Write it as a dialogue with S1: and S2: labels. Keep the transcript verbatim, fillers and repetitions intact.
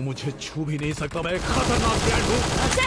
S1: मुझे छू भी नहीं सकता, मैं खतरनाक गैंग हूँ।